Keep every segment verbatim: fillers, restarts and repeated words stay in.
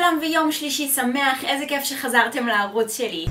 לכולם ויום שלישי שמח, איזה כיף שחזרתם לערוץ שלי.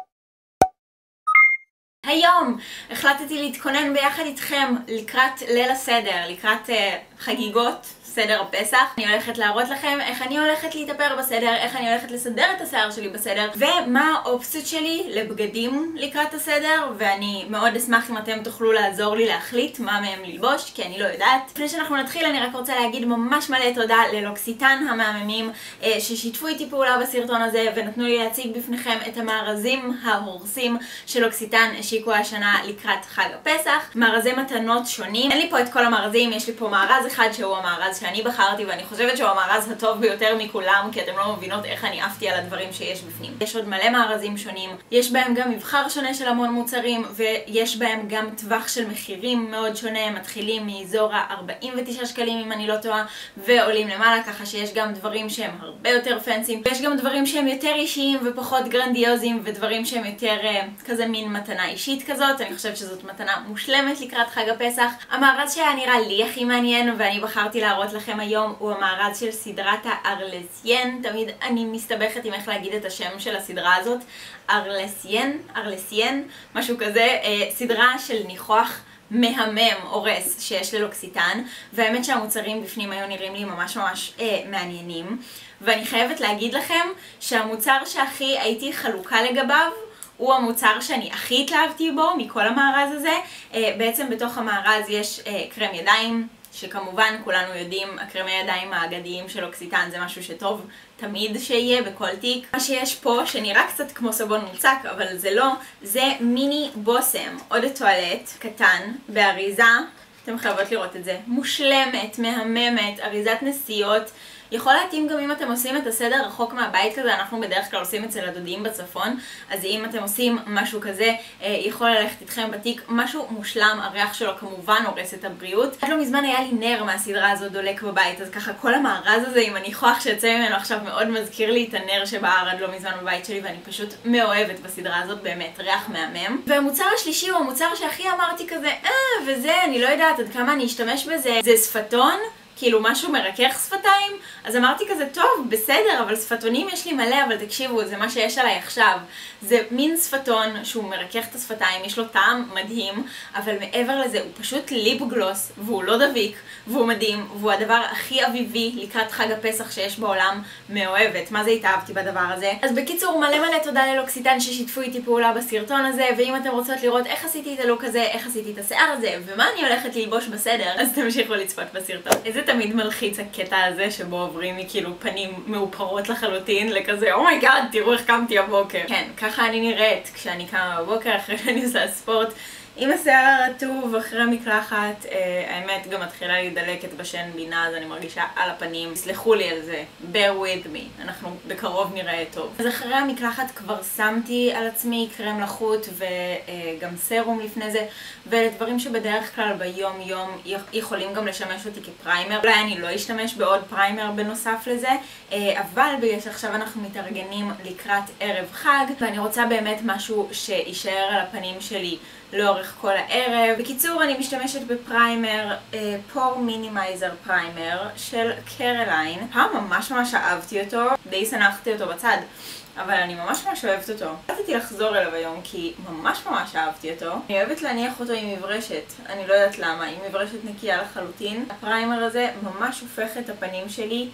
היום החלטתי להתכונן ביחד איתכם לקראת ליל הסדר, לקראת uh, חגיגות סדר הפסח. אני הולכת להראות לכם איך אני הולכת להתאפר בסדר, איך אני הולכת לסדר את השיער שלי בסדר, ומה האופציות שלי לבגדים לקראת הסדר, ואני מאוד אשמח אם אתם תוכלו לעזור לי להחליט מה מהם ללבוש, כי אני לא יודעת. לפני שאנחנו נתחיל אני רק רוצה להגיד ממש מלא תודה ללוקסיטן המהממים ששיתפו איתי פעולה בסרטון הזה ונתנו לי להציג בפניכם את המארזים ההורסים שלוקסיטן השיקו השנה לקראת חג הפסח. מארזי מתנות שונים. אין לי פה את כל המארזים, יש לי פה מארז אחד שהוא המארז שאני בחרתי, ואני חושבת שהוא המארז הטוב ביותר מכולם, כי אתם לא מבינות איך אני עפתי על הדברים שיש בפנים. יש עוד מלא מארזים שונים, יש בהם גם מבחר שונה של המון מוצרים, ויש בהם גם טווח של מחירים מאוד שונה, מתחילים מאזור ה-ארבעים ותשעה שקלים אם אני לא טועה, ועולים למעלה, ככה שיש גם דברים שהם הרבה יותר פנסים, ויש גם דברים שהם יותר אישיים ופחות גרנדיוזיים, ודברים שהם יותר uh, כזה מין מתנה אישית כזאת. אני חושבת שזאת מתנה מושלמת לקראת חג הפסח. המארז שהיה נראה לי הכי מעניין ואני בחרתי להראות לכם היום הוא המארז של סדרת הארלסיין. תמיד אני מסתבכת עם איך להגיד את השם של הסדרה הזאת. ארלסיין, ארלסיין, משהו כזה. סדרה של ניחוח מהמם, אורס, שיש ללוקסיטן, והאמת שהמוצרים בפנים היו נראים לי ממש ממש אה, מעניינים, ואני חייבת להגיד לכם שהמוצר שהכי הייתי חלוקה לגביו הוא המוצר שאני הכי התלהבתי בו מכל המארז הזה. אה, בעצם בתוך המארז יש אה, קרם ידיים, שכמובן כולנו יודעים, הקרמי ידיים האגדיים של לוקסיטן זה משהו שטוב תמיד שיהיה בכל תיק. מה שיש פה שנראה קצת כמו סבון מוצק אבל זה לא, זה מיני בוסם עוד טואלט קטן באריזה, אתם חייבות לראות את זה, מושלמת, מהממת, אריזת נסיעות. יכול להתאים גם אם אתם עושים את הסדר רחוק מהבית כזה, אנחנו בדרך כלל עושים אצל הדודים בצפון, אז אם אתם עושים משהו כזה, יכול ללכת איתכם בתיק, משהו מושלם, הריח שלו כמובן הורס את הבריאות. עד לא מזמן היה לי נר מהסדרה הזו דולק בבית, אז ככה כל המארז הזה עם הניחוח שיוצא ממנו עכשיו מאוד מזכיר לי את הנר שבער עד לא מזמן בבית שלי, ואני פשוט מאוהבת בסדרה הזאת, באמת, ריח מהמם. והמוצר השלישי הוא המוצר שהכי אמרתי כזה, אה, וזה, אני לא יודעת עד כמה אני אשתמש בזה, זה שפתון. כאילו משהו מרכך שפתיים, אז אמרתי כזה, טוב, בסדר, אבל שפתונים יש לי מלא, אבל תקשיבו, זה מה שיש עליי עכשיו. זה מין שפתון שהוא מרכך את השפתיים, יש לו טעם מדהים, אבל מעבר לזה הוא פשוט ליפ גלוס, והוא לא דביק, והוא מדהים, והוא הדבר הכי אביבי לקראת חג הפסח שיש בעולם. מאוהבת, מה זה התאהבתי בדבר הזה. אז בקיצור, מלא מלא תודה ללוקסיטן ששיתפו איתי פעולה בסרטון הזה, ואם אתם רוצות לראות איך עשיתי את הלוק הזה, איך עשיתי את השיער הזה, ומה אני הולכת ללבוש בסדר, אז תמשיכו לצפות בסרטון. איזה תמיד מלחיץ הקטע הזה שבו עוברים מכאילו פנים מאופרות לחלוטין לכזה אומייגאד, תראו איך קמתי הבוקר. כן, ככה אני נראית כשאני קמה בבוקר אחרי שאני עושה ספורט עם השיער הרטוב אחרי מקלחת. אה, האמת גם מתחילה לי דלקת בשן בינה, אז אני מרגישה על הפנים. סלחו לי על זה, bear with me, אנחנו בקרוב נראה טוב. אז אחרי המקלחת כבר שמתי על עצמי קרם לחוט וגם סרום לפני זה, ולדברים שבדרך כלל ביום יום יכולים גם לשמש אותי כפריימר. אולי אני לא אשתמש בעוד פריימר בנוסף לזה, אבל בגלל שעכשיו אנחנו מתארגנים לקראת ערב חג, ואני רוצה באמת משהו שישאר על הפנים שלי לאורך כל הערב. בקיצור, אני משתמשת בפריימר, פור מינימייזר פריימר של קרליין. פעם ממש ממש אהבתי אותו, די סנחתי אותו בצד, אבל אני ממש ממש אוהבת אותו. רציתי לחזור אליו היום כי ממש ממש אהבתי אותו. אני אוהבת להניח אותו עם מברשת, אני לא יודעת למה, עם מברשת נקייה לחלוטין. הפריימר הזה ממש הופך את הפנים שלי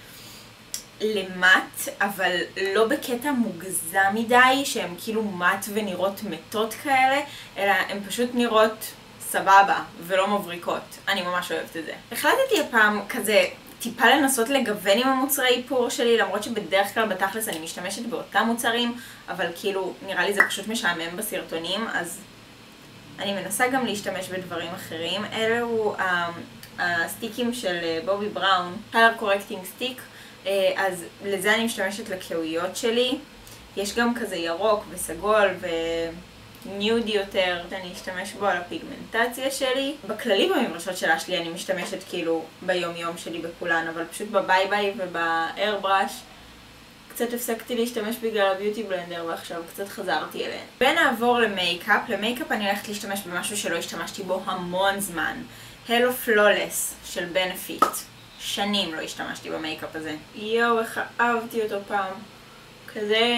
למט, אבל לא בקטע מוגזם מדי, שהן כאילו מט ונראות מתות כאלה, אלא הן פשוט נראות סבבה ולא מבריקות. אני ממש אוהבת את זה. החלטתי הפעם כזה טיפה לנסות לגוון עם המוצרי איפור שלי, למרות שבדרך כלל בתכלס אני משתמשת באותם מוצרים, אבל כאילו נראה לי זה פשוט משעמם בסרטונים, אז אני מנסה גם להשתמש בדברים אחרים. אלו הסטיקים של בובי בראון, color correcting stick. אז לזה אני משתמשת לקהויות שלי. יש גם כזה ירוק וסגול וניודי יותר שאני אשתמש בו על הפיגמנטציה שלי. בכללי במברשות של אשלי אני משתמשת כאילו ביום יום שלי בכולן, אבל פשוט בביי ביי ובאיירבראש קצת הפסקתי להשתמש בגלל הביוטי בלנדר ועכשיו קצת חזרתי אליהן. ונעבור למייקאפ. למייקאפ אני הולכת להשתמש במשהו שלא השתמשתי בו המון זמן. הלו פלולס של בנפיט, שנים לא השתמשתי במייקאפ הזה. יואו, איך אהבתי אותו פעם. כזה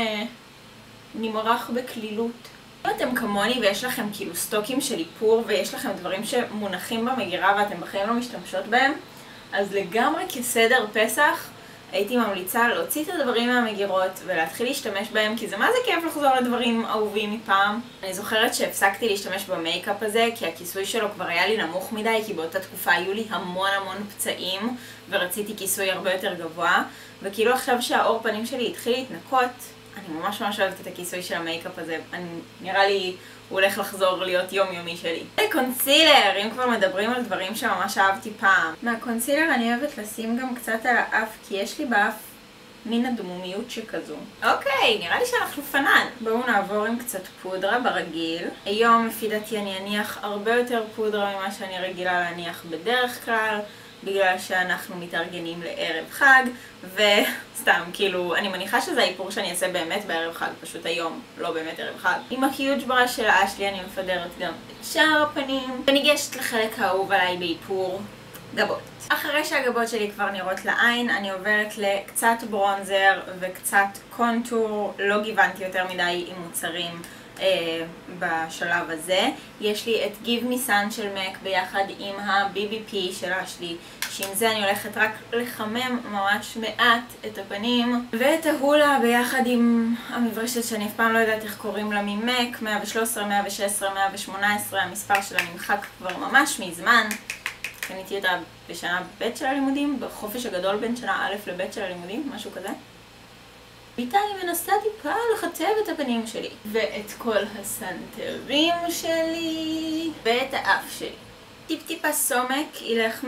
נמרח בקלילות. אם אתם כמוני ויש לכם כאילו סטוקים של איפור ויש לכם דברים שמונחים במגירה ואתם בחיים לא משתמשות בהם, אז לגמרי כסדר פסח הייתי ממליצה להוציא את הדברים מהמגירות ולהתחיל להשתמש בהם, כי זה מה זה כיף לחזור לדברים אהובים מפעם. אני זוכרת שהפסקתי להשתמש במייקאפ הזה כי הכיסוי שלו כבר היה לי נמוך מדי, כי באותה תקופה היו לי המון המון פצעים ורציתי כיסוי הרבה יותר גבוה, וכאילו עכשיו שהאור פנים שלי התחיל להתנקות, אני ממש ממש אוהבת את הכיסוי של המייקאפ הזה. אני, נראה לי הוא הולך לחזור להיות יומיומי שלי. קונסילר, אם כבר מדברים על דברים שממש אהבתי פעם. מהקונסילר אני אוהבת לשים גם קצת על האף, כי יש לי באף מין הדמומיות שכזו. אוקיי, נראה לי שאנחנו פנן. בואו נעבור עם קצת פודרה ברגיל. היום לפי דעתי אני אניח הרבה יותר פודרה ממה שאני רגילה להניח בדרך כלל, בגלל שאנחנו מתארגנים לערב חג, וסתם, כאילו, אני מניחה שזה האיפור שאני אעשה באמת בערב חג, פשוט היום, לא באמת ערב חג. עם הקיוץ' בראש של אשלי אני מפדרת גם את שאר הפנים, וניגשת לחלק האהוב עליי באיפור, גבות. אחרי שהגבות שלי כבר נראות לעין, אני עוברת לקצת ברונזר וקצת קונטור, לא גיוונתי יותר מדי עם מוצרים אה, בשלב הזה. יש לי את Give Me Sun של מק ביחד עם ה-בי בי פי של אשלי, שעם זה אני הולכת רק לחמם ממש מעט את הפנים, ואת ההולה ביחד עם המברשת שאני אף פעם לא יודעת איך קוראים לה ממק, מאה ושלוש עשרה, מאה ושש עשרה, מאה ושמונה עשרה, המספר שלה נמחק כבר ממש מזמן. קניתי אותה בשנה ב' של הלימודים, בחופש הגדול בין שנה א' לב' של הלימודים, משהו כזה. ואיתה אני מנסה טיפה לחצב את הפנים שלי, ואת כל הסנטרים שלי, ואת האף שלי. טיפ טיפה סומק ילך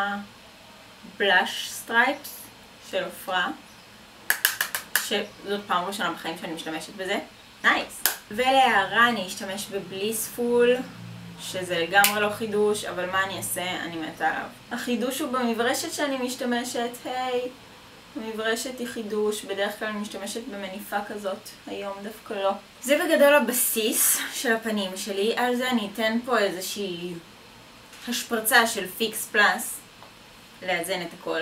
מהבלאש סטרייפס של עופרה, שזאת פעם ראשונה בחיים שאני משתמשת בזה. נייס! ולהערה אני אשתמש בבליספול, שזה לגמרי לא חידוש, אבל מה אני אעשה? אני מתה עליו. החידוש הוא במברשת שאני משתמשת, היי! המברשת היא חידוש, בדרך כלל אני משתמשת במניפה כזאת, היום דווקא לא. זה בגדול הבסיס של הפנים שלי, על זה אני אתן פה איזושהי השפרצה של פיקס פלאס, לאזן את הכל.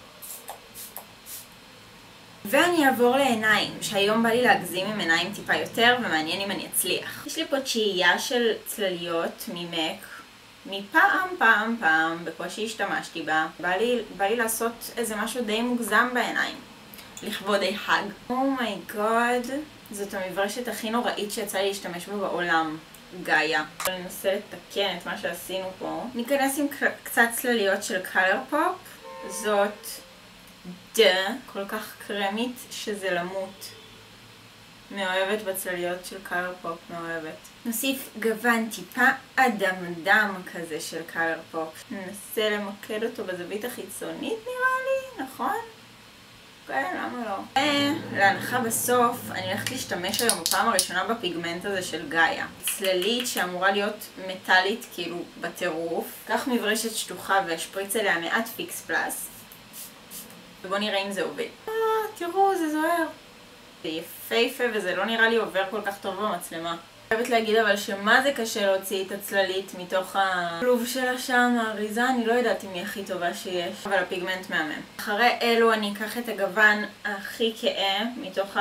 ואני אעבור לעיניים, שהיום בא לי להגזים עם עיניים טיפה יותר, ומעניין אם אני אצליח. יש לי פה תשיעייה של צלליות ממק, מפעם פעם פעם, בקושי השתמשתי בה. בא לי, בא לי לעשות איזה משהו די מוגזם בעיניים, לכבוד החג. אומייגוד, זאת המברשת הכי נוראית שיצא לי להשתמש בה בעולם, גאיה. אני אנסה לתקן את מה שעשינו פה. ניכנס עם קצת צלליות של קולורפופ, זאת דה, כל כך קרמית שזה למות. מאוהבת בצלליות של קולורפופ, מאוהבת. נוסיף גוון טיפה אדם-דם כזה של קולורפופ. ננסה למקד אותו בזווית החיצונית נראה לי, נכון? כן, למה לא? ולהנחה בסוף, אני הולכת להשתמש היום בפעם הראשונה בפיגמנט הזה של גאיה. צללית שאמורה להיות מטלית כאילו בטירוף. כך מברשת שטוחה ואשפריץ עליה מעט פיקס פלאס. ובואו נראה אם זה עובד. אה, תראו, זה זוהר. זה יפהפה וזה לא נראה לי עובר כל כך טוב במצלמה. אני חייבת להגיד אבל שמה זה קשה להוציא את הצללית מתוך הכלוב שלה שם, האריזה, אני לא יודעת אם היא הכי טובה שיש, אבל הפיגמנט מהמם. אחרי אלו אני אקח את הגוון הכי כאה מתוך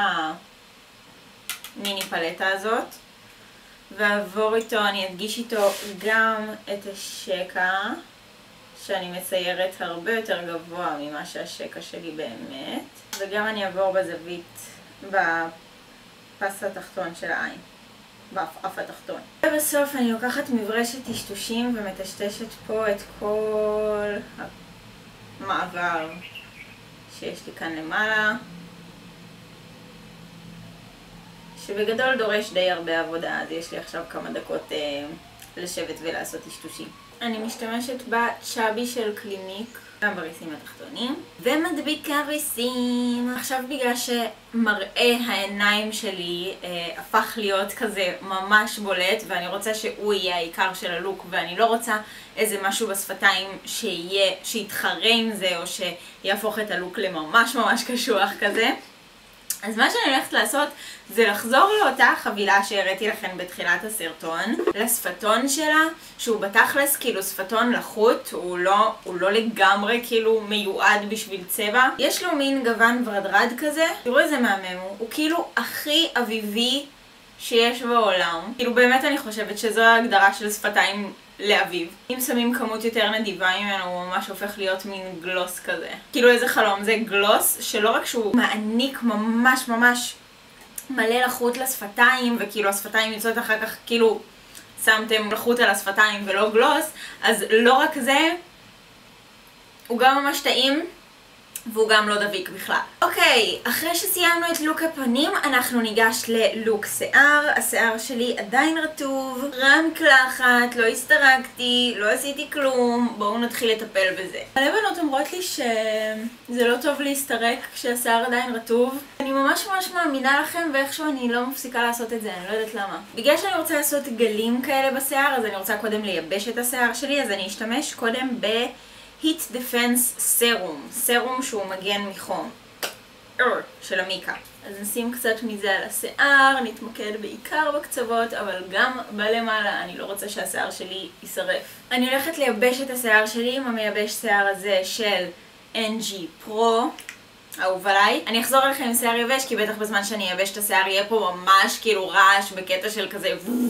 המיני פלטה הזאת, ועבור איתו, אני אדגיש איתו גם את השקע, שאני מציירת הרבה יותר גבוה ממה שהשקע שלי באמת, וגם אני אעבור בזווית בפס התחתון של העין, באף התחתון. ובסוף אני לוקחת מברשת טשטושים ומטשטשת פה את כל המעבר שיש לי כאן למעלה, שבגדול דורש די הרבה עבודה, אז יש לי עכשיו כמה דקות אה, לשבת ולעשות טשטושים. אני משתמשת בצ'אבי של קליניק, גם בריסים התחתונים, ומדביקה ריסים. עכשיו בגלל שמראה העיניים שלי אה, הפך להיות כזה ממש בולט, ואני רוצה שהוא יהיה העיקר של הלוק, ואני לא רוצה איזה משהו בשפתיים שיהיה, שיתחרה עם זה, או שיהפוך את הלוק לממש ממש קשוח כזה. אז מה שאני הולכת לעשות זה לחזור לאותה חבילה שהראיתי לכם בתחילת הסרטון, לשפתון שלה, שהוא בתכלס כאילו שפתון לחוט, הוא לא, הוא לא לגמרי כאילו מיועד בשביל צבע. יש לו מין גוון ורדרד כזה, תראו איזה מהמם הוא, הוא כאילו הכי אביבי שיש בעולם. כאילו באמת אני חושבת שזו ההגדרה של שפתיים לאביב. אם שמים כמות יותר נדיבה ממנו הוא ממש הופך להיות מין גלוס כזה. כאילו איזה חלום, זה גלוס שלא רק שהוא מעניק ממש ממש מלא לחוט לשפתיים, וכאילו השפתיים יוצאות אחר כך כאילו שמתם לחוט על השפתיים ולא גלוס, אז לא רק זה, הוא גם ממש טעים והוא גם לא דביק בכלל. אוקיי, אחרי שסיימנו את לוק הפנים, אנחנו ניגש ללוק שיער. השיער שלי עדיין רטוב, רם קלחת, לא הסתרקתי, לא עשיתי כלום. בואו נתחיל לטפל בזה. מלא בנות אומרות לי שזה לא טוב להסתרק כשהשיער עדיין רטוב. אני ממש ממש מאמינה לכם, ואיכשהו אני לא מפסיקה לעשות את זה, אני לא יודעת למה. בגלל שאני רוצה לעשות גלים כאלה בשיער, אז אני רוצה קודם לייבש את השיער שלי, אז אני אשתמש קודם ב... Heat Defense Serum, סרום שהוא מגן מחום, של המיקה. אז נשים קצת מזה על השיער, נתמקד בעיקר בקצוות, אבל גם בלמעלה, אני לא רוצה שהשיער שלי יישרף. אני הולכת לייבש את השיער שלי עם המייבש שיער הזה של אן ג'י Pro, אהוב עליי. אני אחזור אליכם עם שיער יבש, כי בטח בזמן שאני אייבש את השיער יהיה פה ממש כאילו רעש בקטע של כזה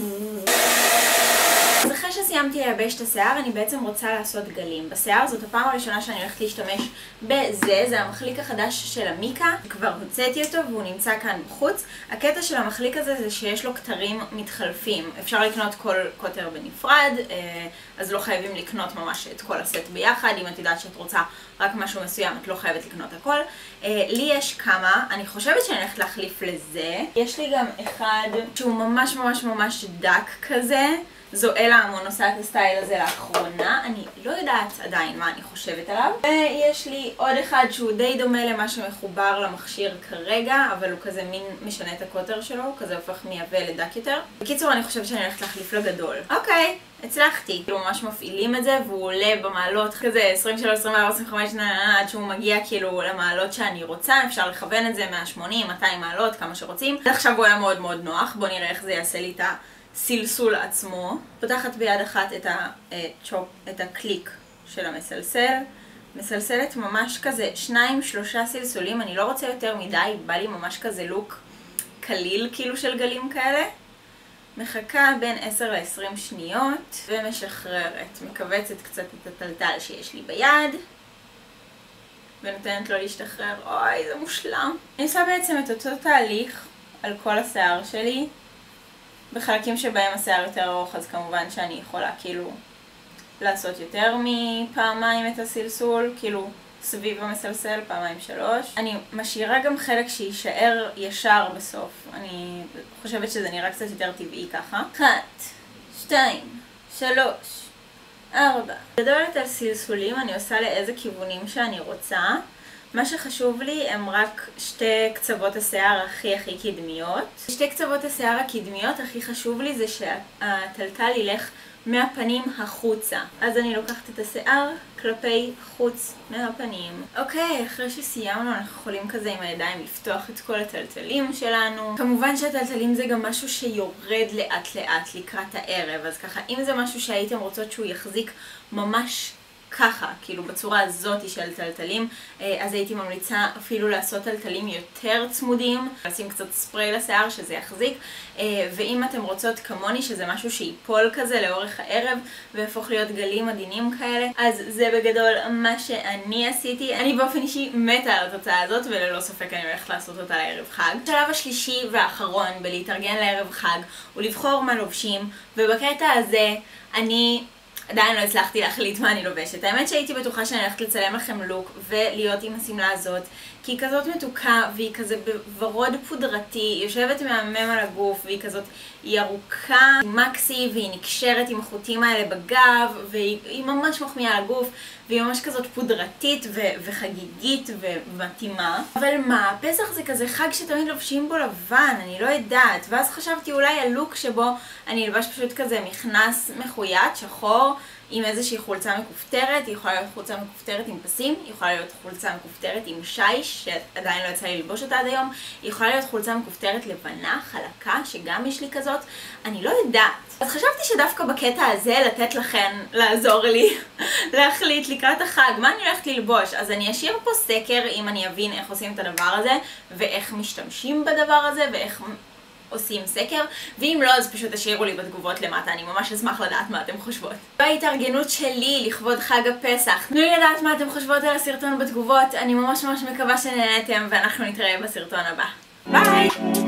אז אחרי שסיימתי לייבש את השיער, אני בעצם רוצה לעשות גלים. בשיער זאת הפעם הראשונה שאני הולכת להשתמש בזה, זה המחליק החדש של המיקה. כבר הוצאתי אותו והוא נמצא כאן בחוץ. הקטע של המחליק הזה זה שיש לו כתרים מתחלפים. אפשר לקנות כל קוטר בנפרד, אז לא חייבים לקנות ממש את כל הסט ביחד. אם את יודעת שאת רוצה רק משהו מסוים, את לא חייבת לקנות הכל. לי יש כמה, אני חושבת שאני הולכת להחליף לזה. יש לי גם אחד שהוא ממש ממש ממש דק כזה. זו אלה המון עושה את הסטייל הזה לאחרונה, אני לא יודעת עדיין מה אני חושבת עליו. ויש לי עוד אחד שהוא די דומה למה שמחובר למכשיר כרגע, אבל הוא כזה מין משנה את הקוטר שלו, הוא כזה הופך מייבא לדק יותר. בקיצור, אני חושבת שאני הולכת להחליף לגדול. אוקיי, הצלחתי. כאילו ממש מפעילים את זה והוא עולה במעלות כזה עשרים ושלוש, עשרים וארבע, עשרים וחמש, עד שהוא מגיע כאילו למעלות שאני רוצה. אפשר לכוון את זה מאה שמונים, מאתיים מעלות, כמה שרוצים. עכשיו הוא היה מאוד מאוד נוח, בואו נראה איך זה יעשה לי את ה... סלסול עצמו. פותחת ביד אחת את, הצ'ופ, את הקליק של המסלסל. מסלסלת ממש כזה שניים, שלושה סלסולים. אני לא רוצה יותר מדי, בא לי ממש כזה לוק קליל כאילו של גלים כאלה. מחכה בין עשר לעשרים שניות ומשחררת. מכווצת קצת את הטלטל שיש לי ביד. ונותנת לו להשתחרר. אוי, זה מושלם. אני עושה בעצם את אותו תהליך על כל השיער שלי. בחלקים שבהם השיער יותר ארוך, אז כמובן שאני יכולה כאילו לעשות יותר מפעמיים את הסלסול, כאילו סביב המסלסל, פעמיים שלוש. אני משאירה גם חלק שישאר ישר בסוף. אני חושבת שזה נראה קצת יותר טבעי ככה. אחת, שתיים, שלוש, ארבע. גדולת על סלסולים, אני עושה לאיזה כיוונים שאני רוצה. מה שחשוב לי הם רק שתי קצוות השיער הכי הכי קדמיות. שתי קצוות השיער הקדמיות הכי חשוב לי זה שהטלטל ילך מהפנים החוצה. אז אני לוקחת את השיער כלפי חוץ מהפנים. אוקיי, אחרי שסיימנו אנחנו יכולים כזה עם הידיים לפתוח את כל הטלטלים שלנו. כמובן שהטלטלים זה גם משהו שיורד לאט לאט לקראת הערב, אז ככה אם זה משהו שהייתם רוצות שהוא יחזיק ממש ככה, כאילו בצורה הזאת של טלטלים, אז הייתי ממליצה אפילו לעשות טלטלים יותר צמודים, לשים קצת ספרי לשיער שזה יחזיק, ואם אתם רוצות כמוני שזה משהו שיפול כזה לאורך הערב ויהפוך להיות גלים עדינים כאלה, אז זה בגדול מה שאני עשיתי. אני באופן אישי מתה על התוצאה הזאת וללא ספק אני הולכת לעשות אותה לערב חג. השלב השלישי והאחרון בלהתארגן לערב חג הוא לבחור מה לובשים, ובקטע הזה אני עדיין לא הצלחתי להחליט מה אני לובשת. האמת שהייתי בטוחה שאני הולכת לצלם לכם לוק ולהיות עם הסמלה הזאת, כי היא כזאת מתוקה והיא כזה בוורוד פודרתי, היא יושבת מהמם על הגוף והיא כזאת, היא ארוכה, מקסי והיא נקשרת עם החוטים האלה בגב והיא ממש מחמיאה על הגוף והיא ממש כזאת פודרתית ו- וחגיגית ומתאימה. אבל מה, פסח זה כזה חג שתמיד לובשים בו לבן, אני לא יודעת, ואז חשבתי אולי על לוק שבו אני אלבש פשוט כזה מכנס מחויית, שחור, עם איזושהי חולצה מכופתרת, היא יכולה להיות חולצה מכופתרת עם פסים, היא יכולה להיות חולצה מכופתרת עם שיש, שעדיין לא יצא לי ללבוש אותה עד היום, היא יכולה להיות חולצה מכופתרת לבנה, חלקה, שגם יש לי כזאת, אני לא יודעת. אז חשבתי שדווקא בקטע הזה לתת לכן לעזור לי להחליט לקראת החג מה אני הולכת ללבוש. אז אני אשאיר פה סקר אם אני אבין איך עושים את הדבר הזה ואיך משתמשים בדבר הזה ואיך עושים סקר, ואם לא אז פשוט תשאירו לי בתגובות למטה, אני ממש אשמח לדעת מה אתם חושבות. בהתארגנות שלי לכבוד חג הפסח, תנו לי לדעת מה אתם חושבות על הסרטון בתגובות, אני ממש ממש מקווה שנהנתם ואנחנו נתראה בסרטון הבא. ביי!